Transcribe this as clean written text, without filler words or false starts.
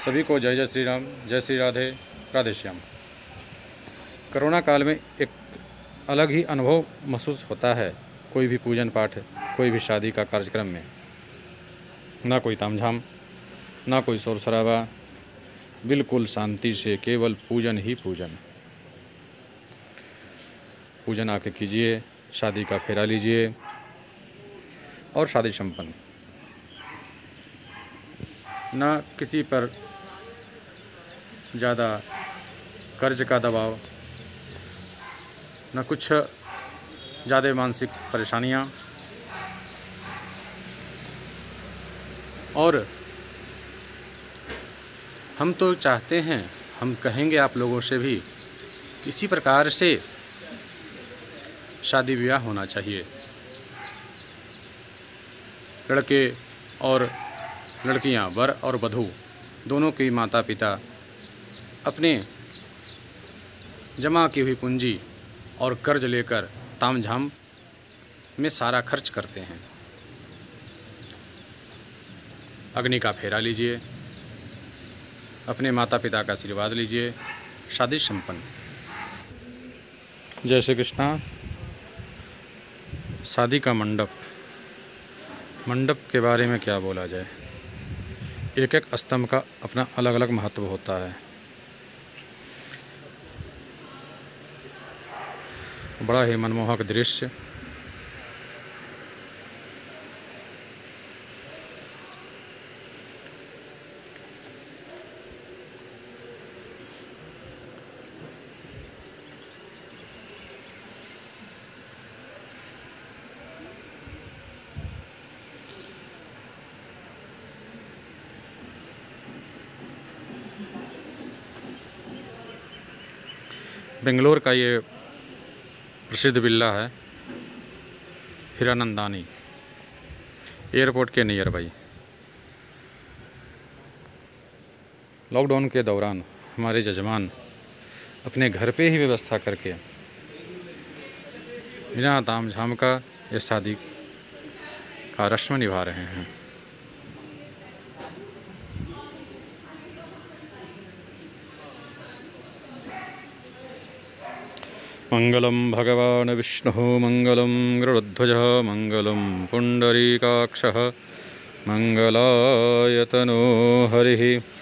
सभी को जय जय श्री राम, जय श्री राधे, राधे श्याम। कोरोना काल में एक अलग ही अनुभव महसूस होता है। कोई भी पूजन पाठ, कोई भी शादी का कार्यक्रम में ना कोई तामझाम, ना कोई शोर शराबा, बिल्कुल शांति से केवल पूजन ही पूजन। पूजन आके कीजिए, शादी का फेरा लीजिए और शादी संपन्न। ना किसी पर ज़्यादा कर्ज का दबाव, न कुछ ज़्यादा मानसिक परेशानियाँ। और हम तो चाहते हैं, हम कहेंगे आप लोगों से भी, किसी प्रकार से शादी ब्याह होना चाहिए। लड़के और लड़कियां, वर और वधू दोनों के माता पिता अपने जमा की हुई पूंजी और कर्ज लेकर तामझाम में सारा खर्च करते हैं। अग्नि का फेरा लीजिए, अपने माता पिता का आशीर्वाद लीजिए, शादी संपन्न। जय श्री कृष्णा। शादी का मंडप के बारे में क्या बोला जाए। एक एक स्तंभ का अपना अलग अलग महत्व होता है। बड़ा ही मनमोहक दृश्य। बेंगलोर का ये प्रसिद्ध विला है हीरानंदानी, एयरपोर्ट के नियर बाई। लॉकडाउन के दौरान हमारे जजमान अपने घर पे ही व्यवस्था करके बिना तामझाम का ये शादी का रस्म निभा रहे हैं। मंगलम भगवान विष्णु, मंगलम गरुड़ध्वज, मंगलम पुंडरीकाक्षः, मंगलाय तनो हरिः।